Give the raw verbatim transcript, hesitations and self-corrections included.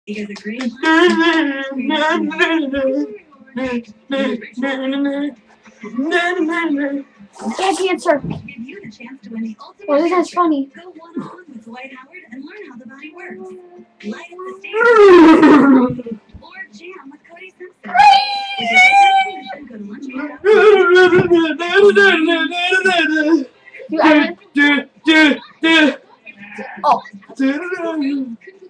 He is a great Cat dancer. Well, this is funny. Go one-on-one with Dwight Howard and learn how the body works. Light up the stage or jam with Cody Simpson. With your go to lunch. You, I, oh.